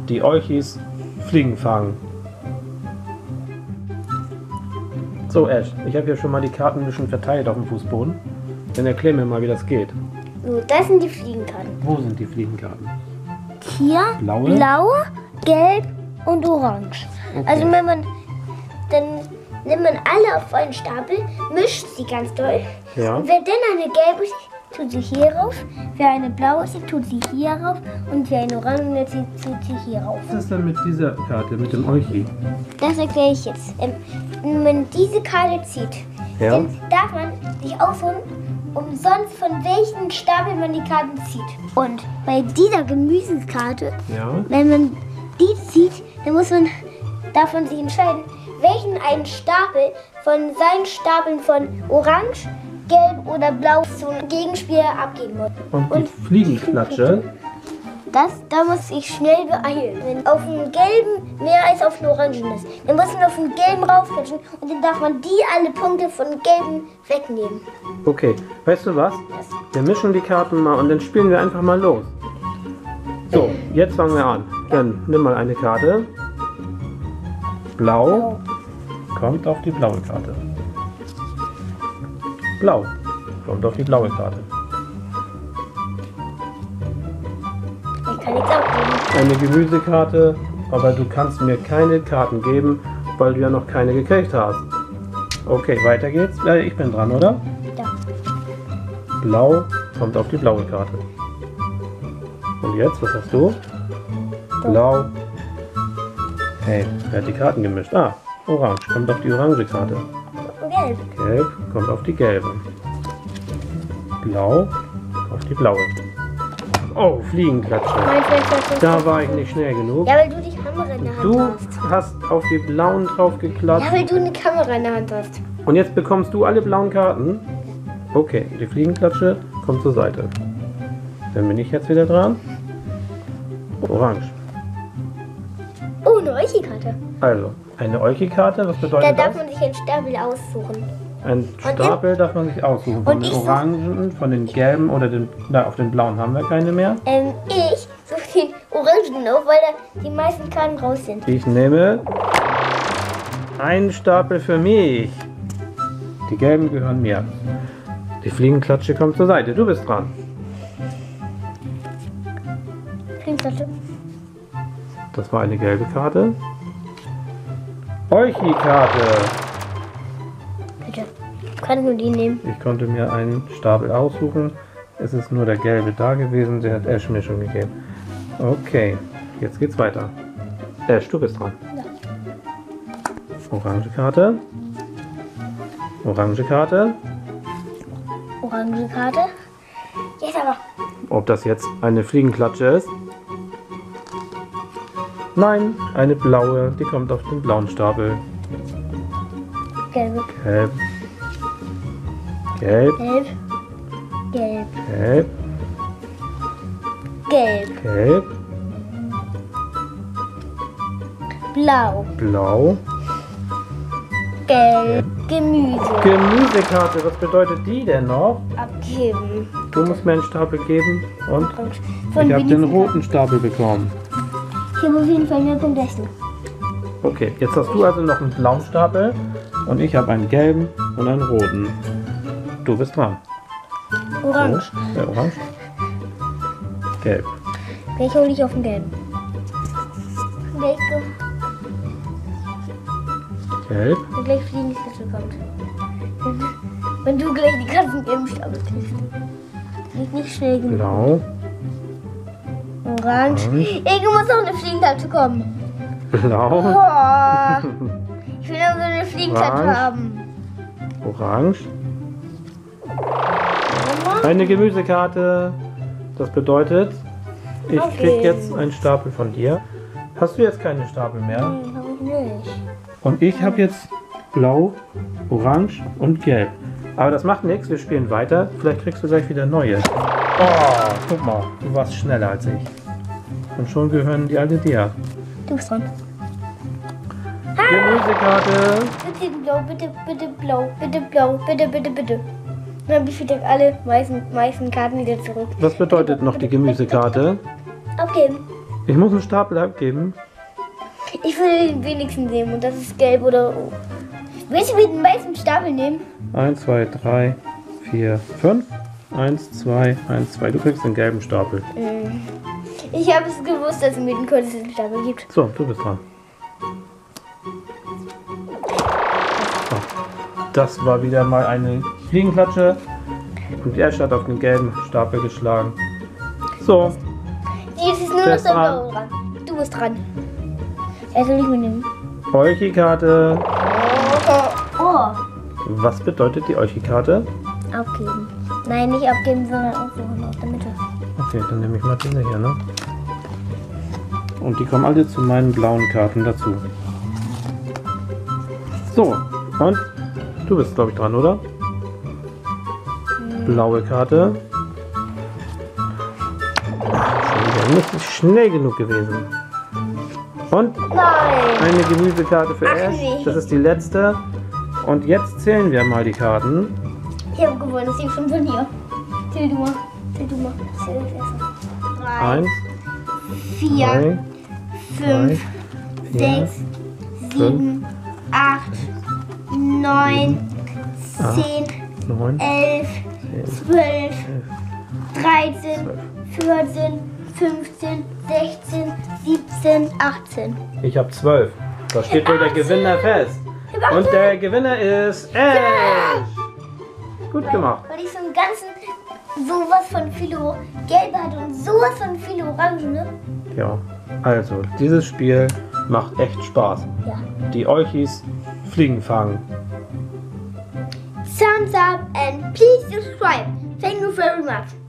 die Olchis Fliegen fangen. So Ash, ich habe hier schon mal die Karten ein bisschen verteilt auf dem Fußboden. Dann erklär mir mal, wie das geht. So, das sind die Fliegenkarten. Wo sind die Fliegenkarten? Hier Blaue? blau, gelb und orange. Okay. Also wenn man, dann nimmt man alle auf einen Stapel, mischt sie ganz doll. Ja. Und wer dann eine gelbe ist, tut sie hier rauf. Wer eine blaue ist, tut sie hier rauf. Und wer eine orange ist, tut sie hier rauf. Was ist denn mit dieser Karte, mit dem Olchi? Das erkläre ich jetzt. Wenn man diese Karte zieht, Ja. dann darf man sich aussuchen, umsonst von welchen Stapel man die Karten zieht. Und bei dieser Gemüsekarte, Ja. wenn man die zieht, dann darf man sich entscheiden, welchen einen Stapel von seinen Stapeln von Orange, Gelb oder Blau zum Gegenspieler abgeben muss. Und die Fliegenklatsche? Da muss ich schnell beeilen. Wenn auf dem Gelben mehr als auf dem Orangen ist, dann muss man auf den Gelben raufklatschen und dann darf man die alle Punkte von Gelben wegnehmen. Okay, weißt du was? Wir mischen die Karten mal und dann spielen wir einfach mal los. So, jetzt fangen wir an. Dann nimm mal eine Karte. Blau kommt auf die blaue Karte. Blau kommt auf die blaue Karte. Ich kann nichts abgeben. Eine Gemüsekarte, aber du kannst mir keine Karten geben, weil du ja noch keine gekriegt hast. Okay, weiter geht's. Ich bin dran, oder? Ja. Blau kommt auf die blaue Karte. Und jetzt, was hast du? Blau. Hey, wer hat die Karten gemischt? Ah, Orange kommt auf die orange Karte. Gelb. Gelb kommt auf die gelbe. Blau auf die blaue. Oh, Fliegenklatsche. Da war ich nicht schnell genug. Ja, weil du die Kamera in der Hand Du hast. hast auf die blauen drauf Ja, geklatscht. weil du eine Kamera in der Hand hast. Und jetzt bekommst du alle blauen Karten. Okay, die Fliegenklatsche kommt zur Seite. Dann bin ich jetzt wieder dran. Orange. Oh, eine Olchi-Karte. Also, eine Olchi-Karte, was Da bedeutet darf das? man sich einen Stapel aussuchen. Ein Stapel darf man sich aussuchen. Von und den ich such- Orangen, von den Gelben oder auf den Blauen haben wir keine mehr. Ich suche den Orangen auf, weil da die meisten Karten raus sind. Ich nehme einen Stapel für mich. Die Gelben gehören mir. Die Fliegenklatsche kommt zur Seite. Du bist dran. Fliegenklatsche. Das war eine gelbe Karte. Olchi-Karte. Bitte. Ich kann nur die nehmen. Ich konnte mir einen Stapel aussuchen. Es ist nur der gelbe da gewesen. Der hat Ash mir schon gegeben. Okay, jetzt geht's weiter. Ash, du bist dran. Ja. Orange Karte. Orange Karte. Orange Karte. Jetzt aber. Ob das jetzt eine Fliegenklatsche ist? Nein, eine blaue. Die kommt auf den blauen Stapel. Gelbe. Gelb. Gelb. Gelb. Gelb. Gelb. Gelb. Gelb. Blau. Blau. Gelb. Gemüse. Gemüsekarte, was bedeutet die denn noch? Abgeben. Du musst mir einen Stapel geben und Und ich von habe den Winnie- roten Stapel bekommen. Ich habe auf jeden Fall mehr Punkte als du. Okay, jetzt hast du also noch einen blauen Stapel und ich habe einen gelben und einen roten. Du bist dran. Orange. So, orange. Gelb. Gleich hole ich auf den gelben. Gleich, Gelb. wenn gleich Fliegenklatsche kommt. Wenn du gleich die ganzen gelben Stapel kriegst. Das geht nicht schnell genug. Blau. Orange. Irgendwo muss noch eine Fliegenklatsche kommen. Blau. Oh, ich will aber so eine Fliegenklatsche Orange. haben. Orange. Eine Gemüsekarte. Das bedeutet, ich Okay. krieg jetzt einen Stapel von dir. Hast du jetzt keine Stapel mehr? Nein, hab ich nicht. Und ich habe jetzt Blau, Orange und Gelb. Aber das macht nichts, wir spielen weiter. Vielleicht kriegst du gleich wieder neue. Oh, guck mal, du warst schneller als ich. Und schon gehören die alle dir. Du bist dran. Gemüsekarte. Bitte blau, bitte, bitte blau, bitte blau, bitte, bitte, bitte. Dann habe ich wieder alle meisten Karten wieder zurück. Was bedeutet noch die Gemüsekarte? Abgeben. Ich muss einen Stapel abgeben. Ich will den wenigsten nehmen und das ist gelb oder rot. Willst du mir den weißen Stapel nehmen? 1, 2, 3, 4, 5. 1, 2, 1, 2. Du kriegst den gelben Stapel. Ich habe es gewusst, dass es mir den kürzesten Stapel gibt. So, du bist dran. So. Das war wieder mal eine Fliegenklatsche. Und die Ash hat auf den gelben Stapel geschlagen. So, Jetzt ist nur Wer noch ist der dran? Blaue dran. Du bist dran. Er soll nicht mitnehmen. Olchi-Karte. Oh. Was bedeutet die Olchi-Karte? Abgeben. Nein, nicht abgeben, sondern aufsuchen aus der Mitte. Okay, dann nehme ich mal diese hier, ne? Und die kommen alle zu meinen blauen Karten dazu. So, und du bist, glaube ich, dran, oder? Blaue Karte. Schon wieder nicht schnell genug gewesen. Und Nein. eine Gemüsekarte für Ach Ash. nee. Das ist die letzte. Und jetzt zählen wir mal die Karten. Ich habe gewonnen, das ist schon von hier. Zähl du mal. Zähl du mal. Zähl das erste. 3, 1, 4, 3, 5, 4, 6, 7, 8, 9, 10, 9, 11, 12, 13, 14, 15, 16, 17, 18. Ich habe 12. Da steht wohl der Gewinner fest. Und der Gewinner ist Ash. Gut gemacht. Weil ich so einen ganzen sowas von Philo Gelb hatte und sowas von Philo Orange, ne? Ja, also dieses Spiel macht echt Spaß. Ja. Die Olchis fliegen fangen. Thumbs up and please subscribe. Thank you very much.